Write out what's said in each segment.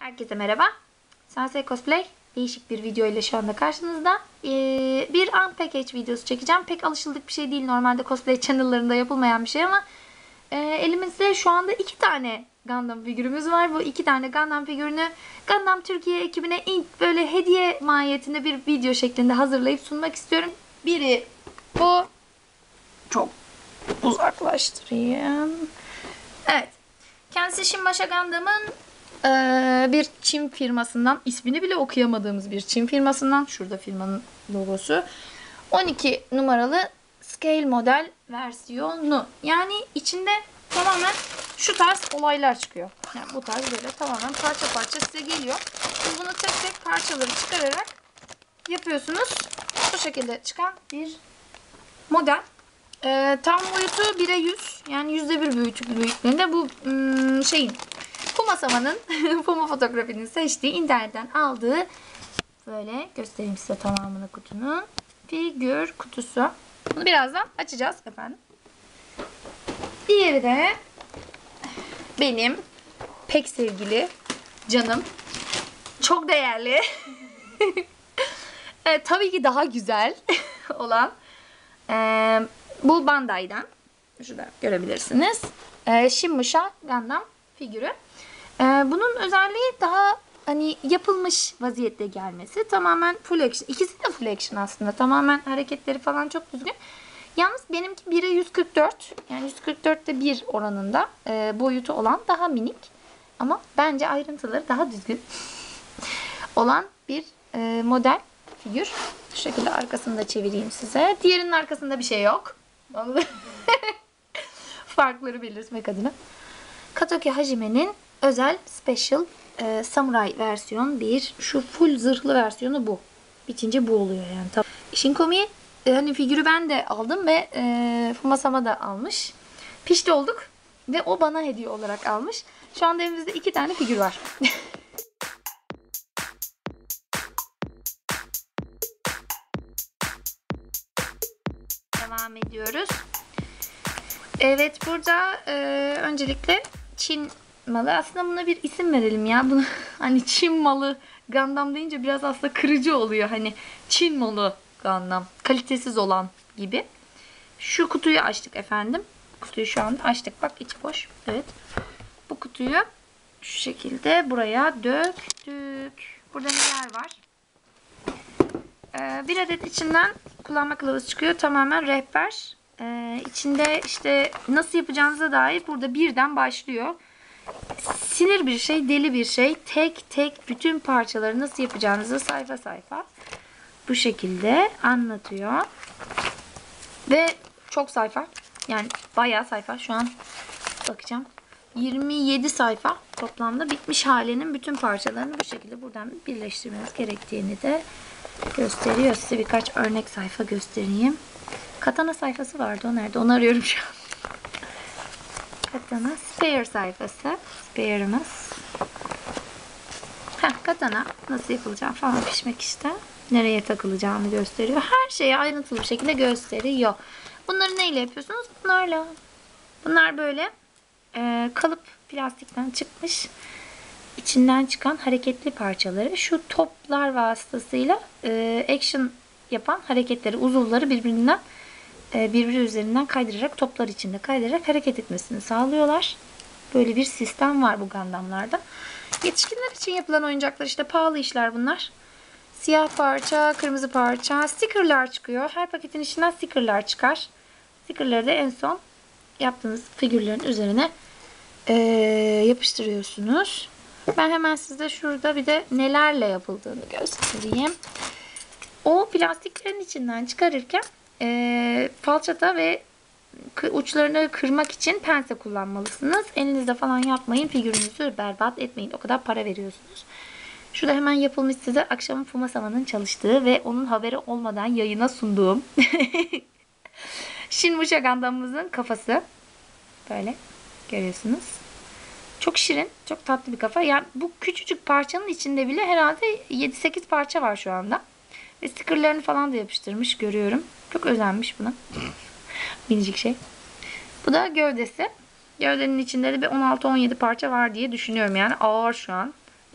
Herkese merhaba. Sensei Cosplay değişik bir video ile şu anda karşınızda. Bir unpackage videosu çekeceğim. Pek alışıldık bir şey değil. Normalde cosplay channel'larında yapılmayan bir şey ama elimizde şu anda 2 tane Gundam figürümüz var. Bu 2 tane Gundam figürünü Gundam Türkiye ekibine ilk böyle hediye mahiyetinde bir video şeklinde hazırlayıp sunmak istiyorum. Biri bu. Çok uzaklaştırayım. Evet. Kendisi Shinbasha Gundam'ın bir Çin firmasından, ismini bile okuyamadığımız bir Çin firmasından, şurada firmanın logosu, 12 numaralı scale model versiyonu. Yani içinde tamamen şu tarz olaylar çıkıyor. Yani bu tarz böyle tamamen parça parça size geliyor. Siz bunu tek tek parçaları çıkararak yapıyorsunuz. Bu şekilde çıkan bir model. Tam boyutu 1'e 100. Yani %1 büyüklüğünde. Bu Fumasama'nın Fuma Fotoğrafı'nın seçtiği, internetten aldığı, böyle göstereyim size tamamını kutunun, figür kutusu. Bunu birazdan açacağız efendim. Diğeri de benim pek sevgili canım, çok değerli tabii ki daha güzel olan bu Bandai'den, şurada görebilirsiniz, Shinbasha Gundam figürü. Bunun özelliği daha hani yapılmış vaziyette gelmesi. Tamamen full action. İkisi de full action aslında. Tamamen hareketleri falan çok düzgün. Yalnız benimki 1'e 144. Yani 144'te 1 oranında boyutu olan, daha minik. Ama bence ayrıntıları daha düzgün olan bir model figür. Bu şekilde arkasını da çevireyim size. Diğerinin arkasında bir şey yok. Farkları belirtmek adına. Katoki Hajime'nin özel special samurai versiyon 1. Şu full zırhlı versiyonu bu. Bitince bu oluyor yani. İşin komiği, hani figürü ben de aldım ve Fumasama da almış. Pişti olduk ve o bana hediye olarak almış. Şu anda evimizde 2 tane figür var. Devam ediyoruz. Evet, burada öncelikle Çin malı. Aslında buna bir isim verelim ya. Bunu hani Çin malı Gundam deyince biraz aslında kırıcı oluyor. Hani Çin malı Gundam, kalitesiz olan gibi. Şu kutuyu açtık efendim. Kutuyu şu anda açtık. Bak, içi boş. Evet. Bu kutuyu şu şekilde buraya döktük. Burada neler var? Bir adet içinden kullanma kılavuzu çıkıyor. Tamamen rehber. İçinde işte nasıl yapacağınıza dair burada birden başlıyor. Sinir bir şey, deli bir şey. Tek tek bütün parçaları nasıl yapacağınızı sayfa sayfa bu şekilde anlatıyor. Ve çok sayfa. Yani bayağı sayfa. Şu an bakacağım. 27 sayfa toplamda bitmiş halinin bütün parçalarını bu şekilde buradan birleştirmeniz gerektiğini de gösteriyor. Size birkaç örnek sayfa göstereyim. Katana sayfası vardı. O nerede? Onu arıyorum şu an. Katana spare sayfası. Spare'ımız. Katana nasıl yapılacağı falan pişmek işte. Nereye takılacağını gösteriyor. Her şeyi ayrıntılı bir şekilde gösteriyor. Bunları neyle yapıyorsunuz? Bunlarla. Bunlar böyle kalıp plastikten çıkmış. İçinden çıkan hareketli parçaları şu toplar vasıtasıyla action yapan hareketleri, uzuvları birbiri üzerinden kaydırarak, toplar içinde kaydırarak hareket etmesini sağlıyorlar. Böyle bir sistem var bu Gundam'larda. Yetişkinler için yapılan oyuncaklar, işte pahalı işler bunlar. Siyah parça, kırmızı parça, stickerlar çıkıyor. Her paketin içinden stickerlar çıkar. Stickerları da en son yaptığınız figürlerin üzerine yapıştırıyorsunuz. Ben hemen size şurada bir de nelerle yapıldığını göstereyim. O plastiklerin içinden çıkarırken falçata ve uçlarını kırmak için pense kullanmalısınız. Elinizde falan yapmayın. Figürünüzü berbat etmeyin. O kadar para veriyorsunuz. Şurada hemen yapılmış size akşamın Fumasama'nın çalıştığı ve onun haberi olmadan yayına sunduğum Shinbasha Gundam'ımızın kafası. Böyle görüyorsunuz. Çok şirin, çok tatlı bir kafa. Yani bu küçücük parçanın içinde bile herhalde 7-8 parça var şu anda. Ve stickerlarını falan da yapıştırmış, görüyorum. Çok özenmiş buna. Minicik şey. Bu da gövdesi. Gövdenin içinde de bir 16-17 parça var diye düşünüyorum. Yani ağır şu an.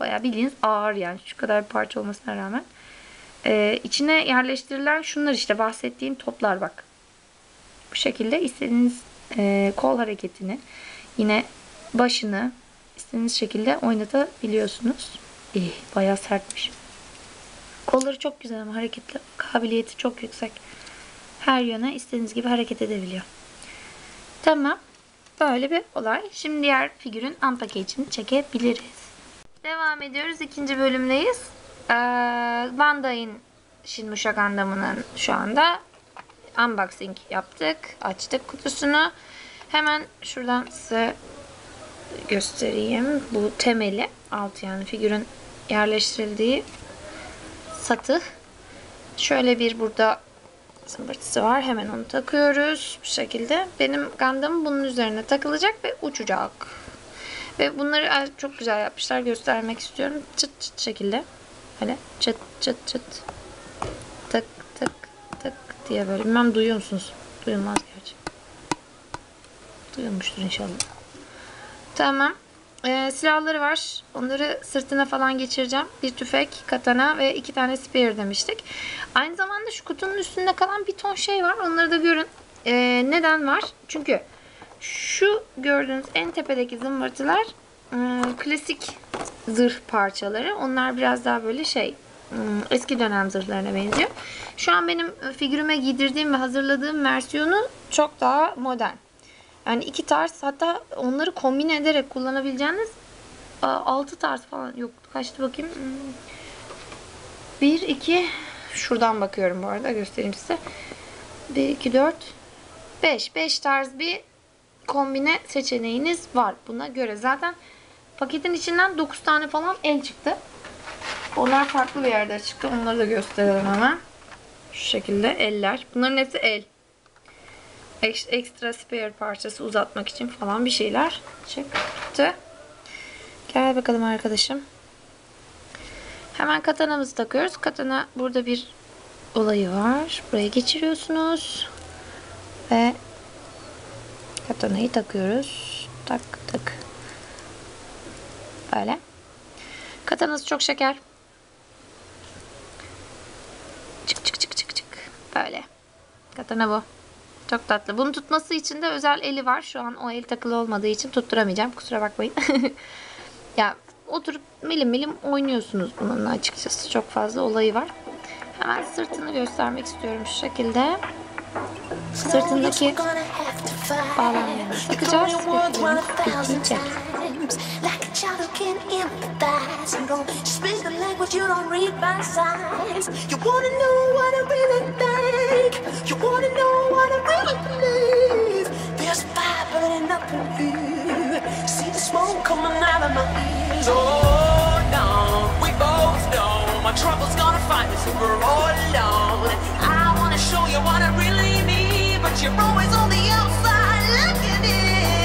Bayağı bildiğiniz ağır yani. Şu kadar bir parça olmasına rağmen. İçine yerleştirilen şunlar işte bahsettiğim toplar bak. Bu şekilde istediğiniz kol hareketini, yine başını istediğiniz şekilde oynatabiliyorsunuz. Bayağı sertmiş. Kolları çok güzel ama hareketli kabiliyeti çok yüksek. Her yöne istediğiniz gibi hareket edebiliyor. Tamam. Böyle bir olay. Şimdi diğer figürün unpackage'ini çekebiliriz. Devam ediyoruz. 2. bölümdeyiz. Bandai'nin Shinmusha Gundam'ının şu anda unboxing yaptık. Açtık kutusunu. Hemen şuradan size göstereyim. Bu temeli. Altı yani figürün yerleştirildiği satı. Şöyle bir burada zımbırtısı var. Hemen onu takıyoruz. Bu şekilde. Benim Gundam'ım bunun üzerine takılacak ve uçacak. Ve bunları çok güzel yapmışlar. Göstermek istiyorum. Çıt çıt şekilde. Böyle çıt çıt çıt. Tık tık tık diye böyle. Bilmem duyuyor musunuz? Duyulmaz gerçi. Duyulmuştur inşallah. Tamam. Silahları var. Onları sırtına falan geçireceğim. Bir tüfek, katana ve 2 tane spear demiştik. Aynı zamanda şu kutunun üstünde kalan bir ton şey var. Onları da görün. Neden var? Çünkü şu gördüğünüz en tepedeki zımbırtılar klasik zırh parçaları. Onlar biraz daha böyle eski dönem zırhlarına benziyor. Şu an benim figürüme giydirdiğim ve hazırladığım versiyonu çok daha modern. Yani 2 tarz, hatta onları kombine ederek kullanabileceğiniz 6 tarz falan yok. Kaçtı bakayım? 1, 2 şuradan bakıyorum bu arada. Göstereyim size. 1, 2, 4 5 tarz bir kombine seçeneğiniz var buna göre. Zaten paketin içinden 9 tane falan el çıktı. Onlar farklı bir yerde çıktı. Onları da gösterelim hemen. Şu şekilde eller. Bunların hepsi el. Ekstra spare parçası uzatmak için falan bir şeyler çıktı. Gel bakalım arkadaşım. Hemen katanamızı takıyoruz. Katana burada bir olayı var. Buraya geçiriyorsunuz. Ve katanayı takıyoruz. Tak tak. Böyle. Katanası çok şeker. Çık çık çık çık çık. Böyle. Katana bu. Çok tatlı. Bunu tutması için de özel eli var. Şu an o el takılı olmadığı için tutturamayacağım. Kusura bakmayın. Ya oturup milim milim oynuyorsunuz bununla açıkçası. Çok fazla olayı var. Hemen sırtını göstermek istiyorum şu şekilde. Sırtındaki bağlamlarını takacağız. Bitince. Trouble's gonna find us if we're all alone. I wanna show you what I really mean, but you're always on the outside looking in.